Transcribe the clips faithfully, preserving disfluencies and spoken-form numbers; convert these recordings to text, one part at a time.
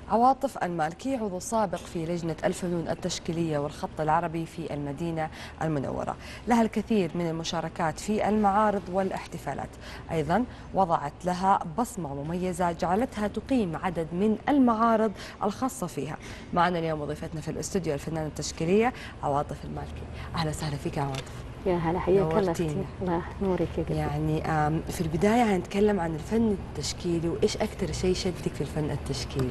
عواطف المالكي عضو سابق في لجنة الفنون التشكيلية والخط العربي في المدينة المنورة، لها الكثير من المشاركات في المعارض والاحتفالات، أيضا وضعت لها بصمة مميزة جعلتها تقيم عدد من المعارض الخاصة فيها. معنا اليوم ضيفتنا في الاستوديو الفنانة التشكيلية عواطف المالكي. أهلا وسهلا فيك عواطف. يا هلا، حياك الله اختي. الله ينورك يا قلبي. يعني في البداية هنتكلم عن الفن التشكيلي، وإيش أكثر شيء شدك في الفن التشكيلي؟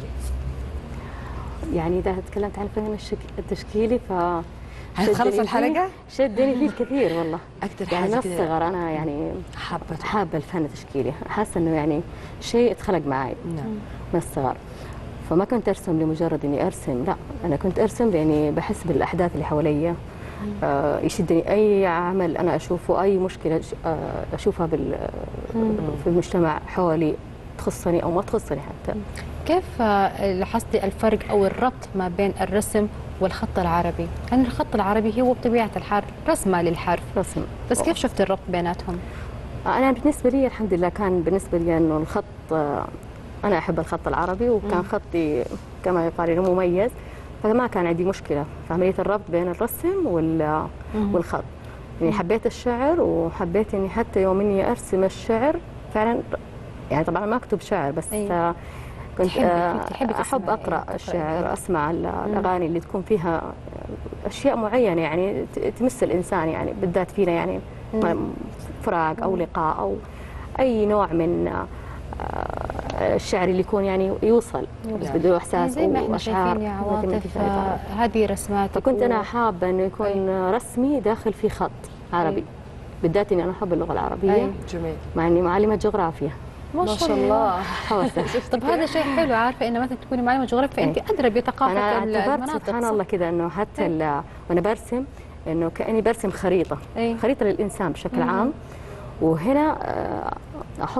يعني إذا تكلمت عن الفن التشكيلي ف هتخلص الحلقة؟ شدني فيه الكثير والله. أكثر يعني حاجة من الصغر أنا يعني حابة حابة الفن التشكيلي، حاسة إنه يعني شيء اتخلق معي نعم من الصغر. فما كنت أرسم لمجرد إني أرسم، لا أنا كنت أرسم لأني بحس بالأحداث اللي حواليا. آه يشدني أي عمل أنا أشوفه، أي مشكلة أشوفها بال في المجتمع حولي تخصني أو ما تخصني حتى. كيف لاحظتي الفرق أو الربط ما بين الرسم والخط العربي؟ لأن يعني الخط العربي هو بطبيعة الحال رسمة للحرف، رسم، بس كيف شفت الربط بيناتهم؟ أنا بالنسبة لي الحمد لله كان بالنسبة لي إنه الخط، أنا أحب الخط العربي وكان خطي كما يقال إنه مميز، فما كان عندي مشكلة في عملية الربط بين الرسم والخط. يعني حبيت الشعر وحبيت إني حتى يوم إني أرسم الشعر فعلا، يعني طبعا ما أكتب شعر بس أيوة. كنت تحبي أحب أقرأ الشعر، أسمع الأغاني اللي تكون فيها أشياء معينة يعني تمس الإنسان، يعني بالذات فينا يعني فراق أو لقاء أو أي نوع من الشعر اللي يكون يعني يوصل بس بده إحساس زي ما احنا وأشعار. شايفين يا عواطف هذه رسمات، فكنت أنا حابة إنه يكون رسمي داخل في خط عربي، بالذات إني أنا أحب اللغة العربية. جميل. مع إني معلمة جغرافيا. ما شاء الله. طب هذا شيء حلو، عارفه انه مثلا تكوني معلمه جغرافيا فانت ادرى بثقافه المناطق. سبحان الله كذا انه حتى وانا برسم انه كاني برسم خريطه أي. خريطه للانسان بشكل مم. عام، وهنا احط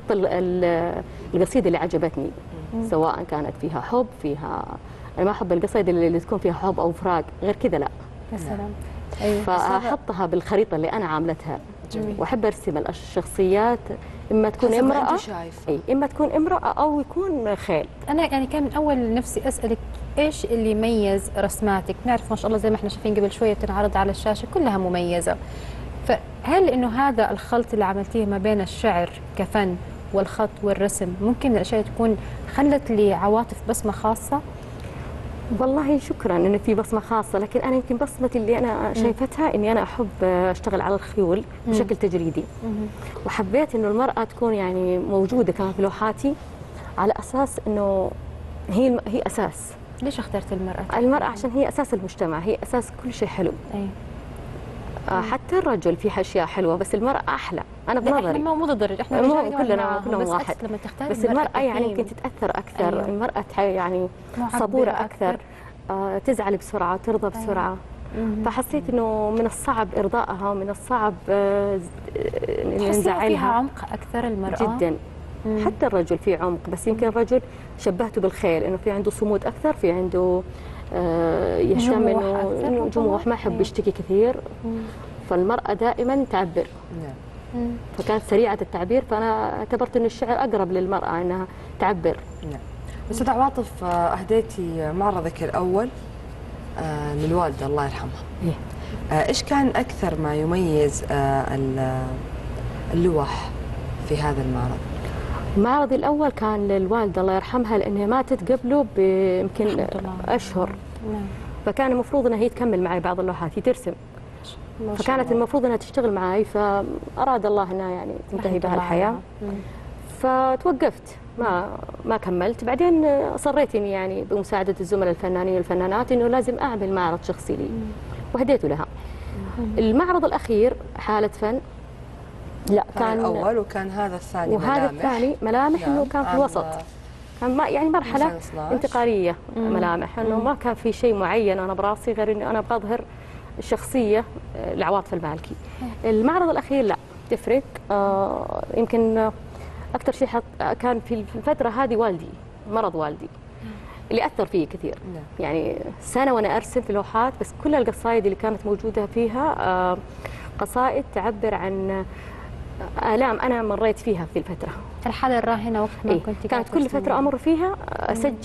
القصيده اللي عجبتني مم. سواء كانت فيها حب، فيها انا ما احب القصيده اللي تكون فيها حب او فراق، غير كذا لا. يا سلام. أيوة. فاحطها بالخريطه اللي انا عاملتها. جميل. واحب ارسم الشخصيات، اما تكون امراه اي اما تكون امراه او يكون خيل. انا يعني كان من اول نفسي اسالك ايش اللي يميز رسماتك؟ نعرف ما شاء الله زي ما احنا شايفين قبل شويه بتنعرض على الشاشه كلها مميزه، فهل انه هذا الخلط اللي عملتيه ما بين الشعر كفن والخط والرسم ممكن الاشياء تكون خلت لعواطف بصمه خاصه؟ والله شكرا انه في بصمه خاصه، لكن انا يمكن بصمتي اللي انا شايفتها اني انا احب اشتغل على الخيول بشكل تجريدي، وحبيت انه المراه تكون يعني موجوده كمان في لوحاتي على اساس انه هي هي اساس. ليش اخترت المراه؟ المراه عشان هي اساس المجتمع، هي اساس كل شيء حلو. أي. آه حتى الرجل فيه اشياء حلوه بس المراه احلى، انا بنظري. احنا مو ضد الرجل، احنا مو كلنا كلهم واحد، لما تختار بس المراه يعني يمكن تتاثر اكثر. أيوه. المراه يعني صبوره اكثر, أكثر. آه تزعل بسرعه، ترضى بسرعه. أيوه. فحسيت انه من الصعب ارضائها ومن الصعب آه نزعلها. فيها عمق اكثر المراه جدا. مم. حتى الرجل فيه عمق، بس يمكن الرجل شبهته بالخيل انه في عنده صمود اكثر، في عنده آه يهتم انه جموح، ما يحب يشتكي كثير. مم. فالمراه دائما تعبر. نعم. فكانت سريعه التعبير، فانا اعتبرت ان الشعر اقرب للمراه انها تعبر. نعم. استاذة عواطف، اهديتي معرضك الاول للوالده الله يرحمها. إيه؟ ايش كان اكثر ما يميز اللوح في هذا المعرض؟ معرضي الاول كان للوالده الله يرحمها، لانها ماتت قبله بيمكن اشهر. نعم. فكان المفروض انها هي تكمل معي بعض اللوحات، هي ترسم. فكانت المفروض انها تشتغل معي، فاراد الله انها يعني تنتهي بها الحياه. فتوقفت، ما ما كملت. بعدين اصريت اني يعني بمساعده الزملاء الفنانين والفنانات انه لازم اعمل معرض شخصي لي، وهديته لها. المعرض الاخير حاله فن، لا كان الاول وكان هذا الثاني وهذا ملامح. الثاني ملامح. انه كان في الوسط، كان ما يعني مرحله انتقاليه. مم. ملامح انه ما كان في شيء معين انا براسي غير اني انا بظهر الشخصيه لعواطف المالكي. المعرض الاخير لا تفرق. آه يمكن اكثر شيء كان في الفتره هذه والدي، مرض والدي اللي اثر فيه كثير. نعم. يعني سنه وانا ارسم في لوحات، بس كل القصائد اللي كانت موجوده فيها آه قصائد تعبر عن آلام أنا مريت فيها في الفترة. الحالة الراهنة وقت ما إيه؟ كنت كانت كل فترة أمر فيها أسجل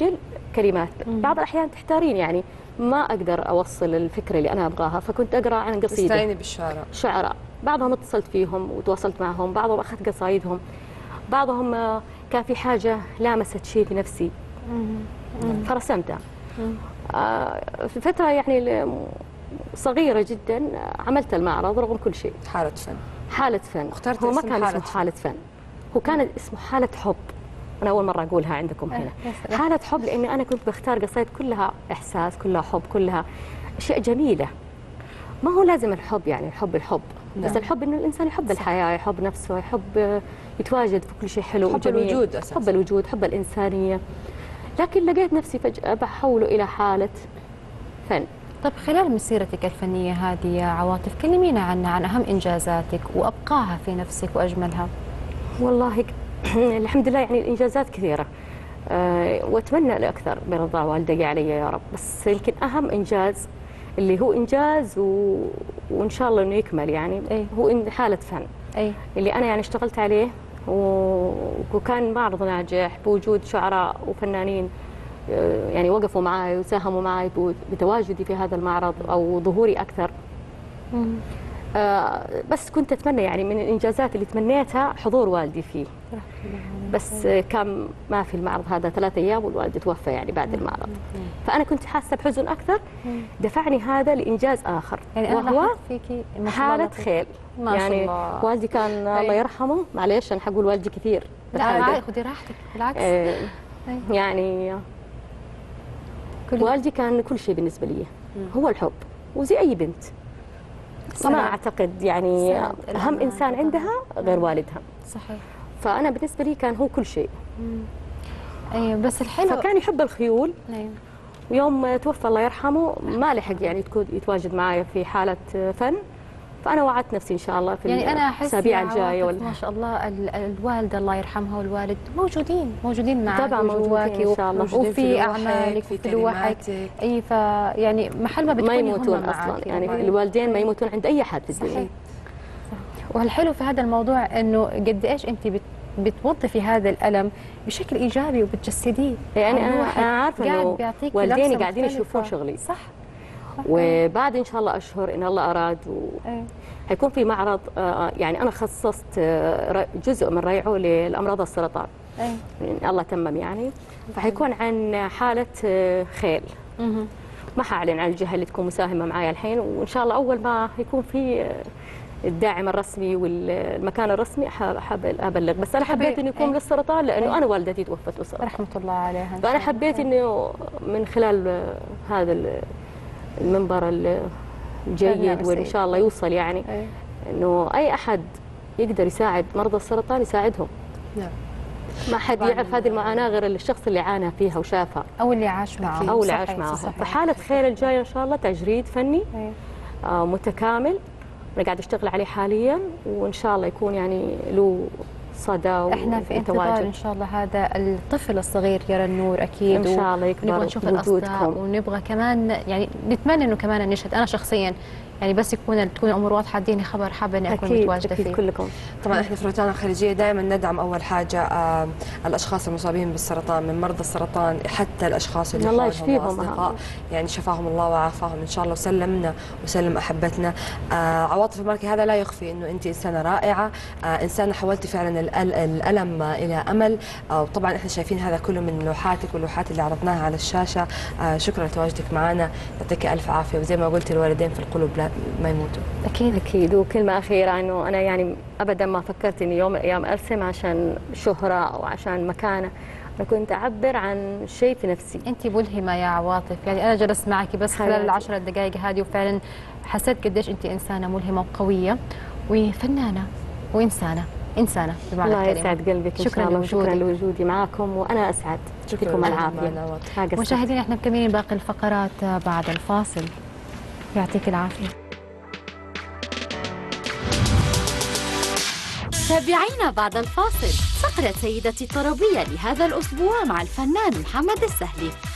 كلمات. بعض الأحيان تحتارين يعني ما أقدر أوصل الفكرة اللي أنا أبغاها، فكنت أقرأ عن قصيدة. تستعيني بالشعراء. شعراء، بعضهم اتصلت فيهم وتواصلت معهم، بعضهم أخذت قصايدهم، بعضهم كان في حاجة لامست شيء في نفسي فرسمتها. في فترة يعني صغيرة جدا عملت المعرض رغم كل شيء. حالة فن. حالة فن. اخترت هو ما اسم كان حالة اسمه حالة فن، هو كان اسمه حالة حب. أنا أول مرة أقولها عندكم هنا. حالة حب، لأني أنا كنت بختار قصايد كلها إحساس، كلها حب، كلها أشياء جميلة. ما هو لازم الحب يعني الحب الحب، بس الحب إنه الإنسان يحب الحياة، يحب نفسه، يحب يتواجد في كل شيء حلو حب وجميل. الوجود أساسا. حب الوجود، حب الإنسانية. لكن لقيت نفسي فجأة بحوله إلى حالة فن. طب خلال مسيرتك الفنية هذه يا عواطف، كلمينا عنها، عن أهم إنجازاتك وأبقاها في نفسك وأجملها. والله الحمد لله يعني الإنجازات كثيرة، أه وأتمنى الأكثر برضا والدي علي يا رب، بس يمكن أهم إنجاز اللي هو إنجاز و... وإن شاء الله إنه يكمل يعني أي. هو إن حالة فن أي. اللي أنا يعني اشتغلت عليه و... وكان معرض ناجح بوجود شعراء وفنانين يعني وقفوا معي وساهموا معي بتواجدي في هذا المعرض أو ظهوري أكثر. آه بس كنت أتمنى يعني من الإنجازات اللي تمنيتها حضور والدي فيه، بس كان ما في المعرض هذا ثلاثة أيام والوالد توفى يعني بعد المعرض، فأنا كنت حاسة بحزن أكثر دفعني هذا لإنجاز آخر، يعني وهو فيكي حالة خيل. ما شاء يعني الله. والدي كان الله يرحمه، معليش أنا حقول والدي كثير، لا خذي راحتك بالعكس. آه يعني كل والدي كان كل شيء بالنسبة لي، هو الحب وزي أي بنت. ما أعتقد يعني أهم إنسان عندها غير والدها. صحيح. فأنا بالنسبة لي كان هو كل شيء. أيوة بس الحلو فكان يحب الخيول. أيوة. ويوم توفى الله يرحمه ما لحق يعني يتواجد معي في حالة فن، فأنا وعدت نفسي إن شاء الله في يعني أنا أحس الأسابيع الجاية ولا ما شاء الله الوالدة الله يرحمها والوالد موجودين موجودين معك طبعا موجودين إن شاء الله، وفي أعمالك في وفي لوحك. أي فيعني محل ما بتكوني ما يموتون أصلا يعني الوالدين ما يموتون عند أي حد في الدنيا. صحيح. والحلو في هذا الموضوع إنه قد إيش أنت بت بتوظفي هذا الألم بشكل إيجابي وبتجسديه. يعني أنا عارفة إنه والديني قاعدين يشوفون شغلي. صح. وبعد إن شاء الله أشهر إن الله أراد و... حيكون في معرض يعني أنا خصصت جزء من ريعه للأمراض السرطان. أي. يعني الله تمم يعني، فحيكون عن حالة خيل. ما حأعلن عن الجهة اللي تكون مساهمة معايا الحين، وإن شاء الله أول ما يكون في الداعم الرسمي والمكان الرسمي حاب أبلغ. بس أنا حبيت إنه يكون للسرطان لأنه أنا والدتي توفت بالسرطان رحمة الله عليها. فأنا حبيت إنه من خلال هذا المنبر الجيد وإن شاء الله يوصل يعني أي. إنه أي أحد يقدر يساعد مرضى السرطان يساعدهم. نعم. ما حد يعرف هذه المعاناة غير الشخص اللي عانى فيها وشافها أو اللي عاش معهم أو اللي عاش معهم. فحالة خير الجاية إن شاء الله تجريد فني آه متكامل أنا قاعد أشتغل عليه حاليا، وإن شاء الله يكون يعني له صدى. احنا في انتظار ان شاء الله هذا الطفل الصغير يرى النور اكيد ان شاء الله يكبر ونبغى نشوف الاصداء ونبغى كمان يعني نتمنى انه كمان نشهد. انا شخصيا يعني بس يكون تكون الامور واضحه اديني خبر حابه اني اكون متواجده فيه. كلكم طبعا احنا في روتانا الخليجيه دائما ندعم اول حاجه آه الاشخاص المصابين بالسرطان، من مرضى السرطان حتى الاشخاص اللي الله يشفيهم اصدقاء يعني شفاهم الله وعافاهم ان شاء الله وسلمنا وسلم احبتنا. آه عواطف المالكي هذا لا يخفي انه انت انسانه رائعه، آه انسانه حولتي فعلا الالم الى امل، آه وطبعا احنا شايفين هذا كله من لوحاتك واللوحات اللي عرضناها على الشاشه. آه شكرا لتواجدك معنا، يعطيك الف عافيه، وزي ما قلت الوالدين في القلوب لا ما يموتوا. اكيد اكيد. وكلمه اخيره انه انا يعني ابدا ما فكرت اني يوم من الايام ارسم عشان شهره او عشان مكانه، انا كنت اعبر عن شيء في نفسي. انت ملهمه يا عواطف، يعني انا جلست معك بس خلال العشر دقائق هذه وفعلا حسيت قديش انت انسانه ملهمه وقويه وفنانه وانسانه انسانه بمعنى الكلمه. الله يسعد قلبك. شكرا لوجودك. شكرا لوجودي معكم وانا اسعد. يعطيكم العافيه. مشاهدينا احنا مكملين باقي الفقرات بعد الفاصل. يعطيك العافيه. تابعينا بعد الفاصل فقرة سيدة الطربية لهذا الأسبوع مع الفنان محمد السهلي.